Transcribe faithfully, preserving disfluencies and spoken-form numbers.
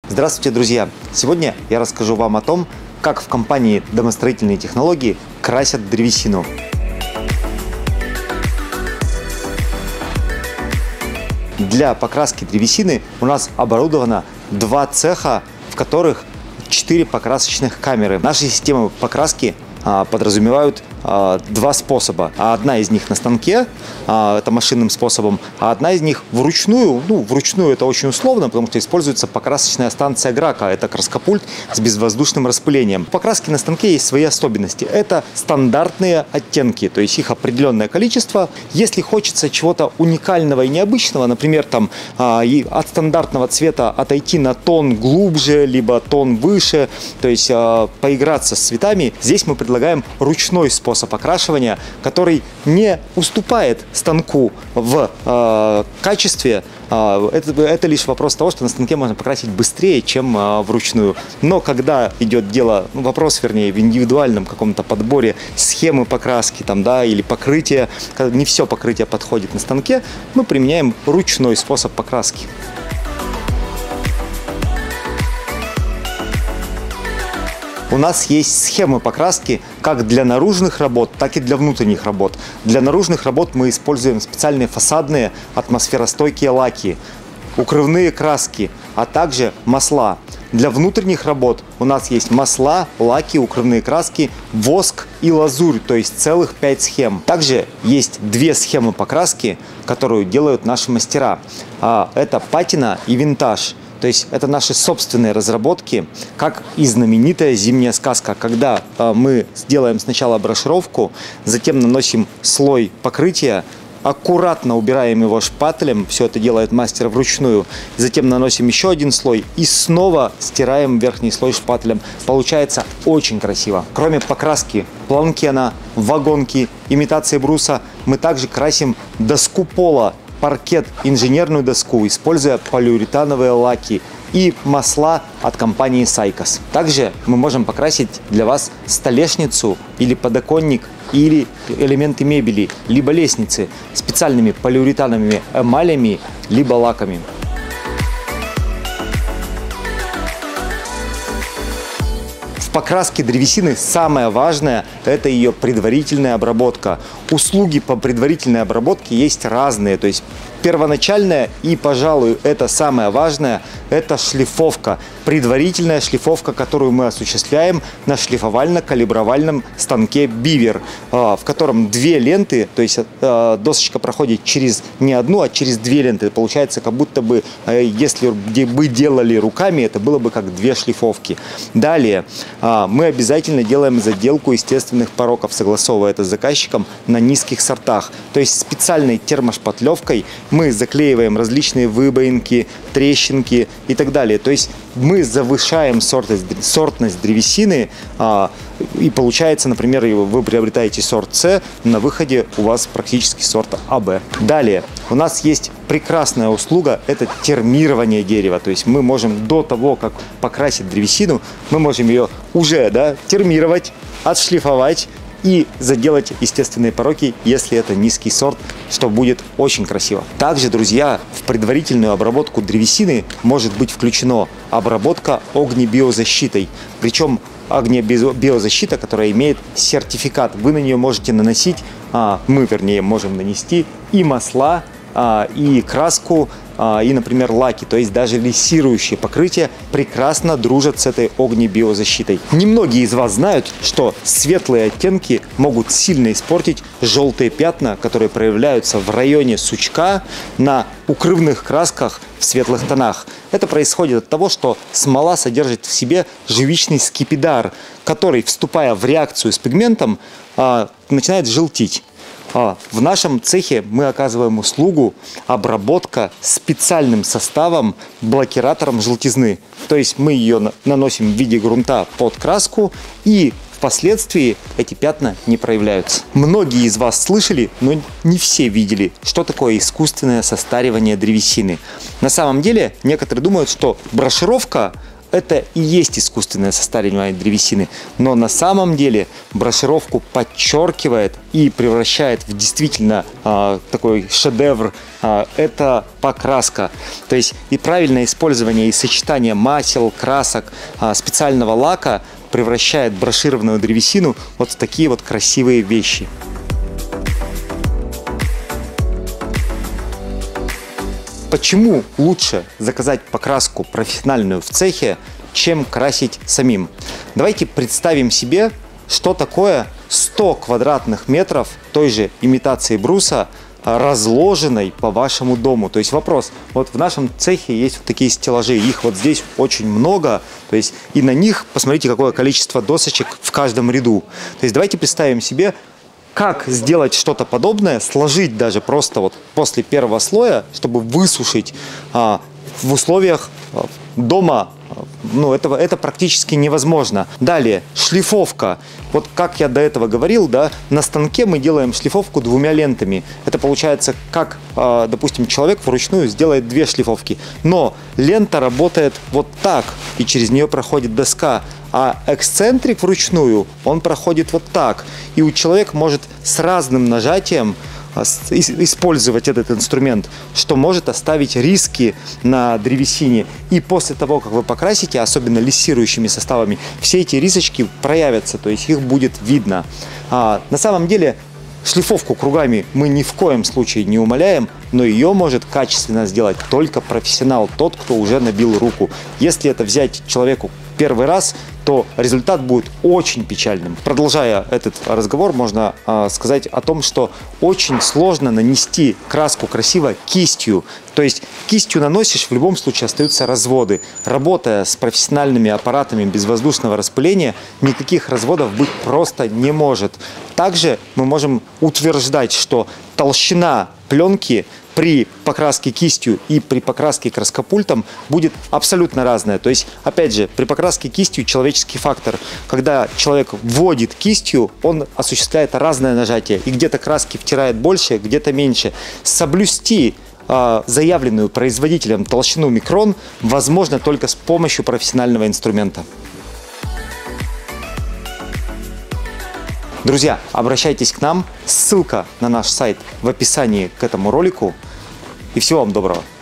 Здравствуйте, друзья! Сегодня я расскажу вам о том, как в компании «Домостроительные технологии» красят древесину. Для покраски древесины у нас оборудовано два цеха, в которых четыре покрасочных камеры. Наши системы покраски а, подразумевают а, два способа. Одна из них на станке, а, это машинным способом, а одна из них вручную. Ну, вручную это очень условно, потому что используется покрасочная станция Грака. Это краскопульт с безвоздушным распылением. В покраске на станке есть свои особенности. Это стандартные оттенки, то есть их определенное количество. Если хочется чего-то уникального и необычного, например, там а, и от стандартного цвета отойти на тон глубже, либо тон выше, то есть а, поиграться с цветами, здесь мы предлагаем ручной способ способ окрашивания, который не уступает станку в э, качестве. Э, это, это лишь вопрос того, что на станке можно покрасить быстрее, чем э, вручную. Но когда идет дело, ну, вопрос, вернее, в индивидуальном каком-то подборе схемы покраски там, да, или покрытия, когда не все покрытие подходит на станке, мы применяем ручной способ покраски. У нас есть схемы покраски как для наружных работ, так и для внутренних работ. Для наружных работ мы используем специальные фасадные атмосферостойкие лаки, укрывные краски, а также масла. Для внутренних работ у нас есть масла, лаки, укрывные краски, воск и лазурь, то есть целых пять схем. Также есть две схемы покраски, которую делают наши мастера. Это патина и винтаж. То есть это наши собственные разработки, как и знаменитая зимняя сказка, когда э, мы сделаем сначала брошировку, затем наносим слой покрытия, аккуратно убираем его шпателем, все это делает мастер вручную, затем наносим еще один слой и снова стираем верхний слой шпателем. Получается очень красиво. Кроме покраски планкена, вагонки, имитации бруса, мы также красим доску пола, паркет, инженерную доску, используя полиуретановые лаки и масла от компании Сайкос. Также мы можем покрасить для вас столешницу или подоконник, или элементы мебели, либо лестницы специальными полиуретановыми эмалями, либо лаками. В покраске древесины самое важное – это ее предварительная обработка. Услуги по предварительной обработке есть разные. То есть первоначальная и, пожалуй, это самое важное – это шлифовка. Предварительная шлифовка, которую мы осуществляем на шлифовально-калибровальном станке Бивер, в котором две ленты, то есть досочка проходит через не одну, а через две ленты. Получается, как будто бы, если бы делали руками, это было бы как две шлифовки. Далее мы обязательно делаем заделку естественных пороков, согласовывая это с заказчиком на низких сортах. То есть специальной термошпатлевкой мы заклеиваем различные выбоинки, трещинки и так далее. То есть мы завышаем сортность, сортность древесины, а, и получается, например, вы приобретаете сорт С, на выходе у вас практически сорт А Б. Далее у нас есть прекрасная услуга, это термирование дерева. То есть мы можем до того, как покрасить древесину, мы можем ее уже да, термировать, отшлифовать и заделать естественные пороки, если это низкий сорт, что будет очень красиво. Также, друзья, в предварительную обработку древесины может быть включена обработка огнебиозащитой. Причем огнебиозащита, которая имеет сертификат. Вы на нее можете наносить, а, мы, вернее, можем нанести и масла, а, и краску, и, например, лаки, то есть даже лиссирующие покрытия прекрасно дружат с этой огнебиозащитой. Немногие из вас знают, что светлые оттенки могут сильно испортить желтые пятна, которые проявляются в районе сучка на укрывных красках в светлых тонах. Это происходит от того, что смола содержит в себе живичный скипидар, который, вступая в реакцию с пигментом, начинает желтить. В нашем цехе мы оказываем услугу обработка специальным составом блокиратором желтизны. То есть мы ее наносим в виде грунта под краску, и впоследствии эти пятна не проявляются. Многие из вас слышали, но не все видели, что такое искусственное состаривание древесины. На самом деле некоторые думают, что брошировка это и есть искусственное состаривание древесины, но на самом деле брошировку подчеркивает и превращает в действительно э, такой шедевр. Э, это покраска. То есть и правильное использование и сочетание масел, красок, э, специального лака превращает брошированную древесину вот в такие вот красивые вещи. Почему лучше заказать покраску профессиональную в цехе, чем красить самим? Давайте представим себе, что такое сто квадратных метров той же имитации бруса, разложенной по вашему дому. То есть вопрос, вот в нашем цехе есть вот такие стеллажи, их вот здесь очень много, то есть и на них посмотрите, какое количество досочек в каждом ряду. То есть давайте представим себе, как сделать что-то подобное, сложить даже просто вот после первого слоя, чтобы высушить а, в условиях а, дома. Ну, этого, это практически невозможно. Далее, шлифовка. Вот как я до этого говорил, да, на станке мы делаем шлифовку двумя лентами. Это получается, как, э, допустим, человек вручную сделает две шлифовки. Но лента работает вот так, и через нее проходит доска. А эксцентрик вручную, он проходит вот так. И у человека может с разным нажатием использовать этот инструмент, что может оставить риски на древесине. И после того, как вы покрасите, особенно лиссирующими составами, все эти рисочки проявятся, то есть их будет видно. А, на самом деле шлифовку кругами мы ни в коем случае не умаляем, но ее может качественно сделать только профессионал, тот, кто уже набил руку. Если это взять человеку первый раз, то результат будет очень печальным. Продолжая этот разговор, можно э, сказать о том, что очень сложно нанести краску красиво кистью. То есть кистью наносишь, в любом случае остаются разводы. Работая с профессиональными аппаратами безвоздушного распыления, никаких разводов быть просто не может. Также мы можем утверждать, что толщина пленки при покраске кистью и при покраске краскопультом будет абсолютно разная. То есть, опять же, при покраске кистью человеческий фактор. Когда человек вводит кистью, он осуществляет разное нажатие. И где-то краски втирает больше, где-то меньше. Соблюсти э, заявленную производителем толщину микрон возможно только с помощью профессионального инструмента. Друзья, обращайтесь к нам. Ссылка на наш сайт в описании к этому ролику. И всего вам доброго!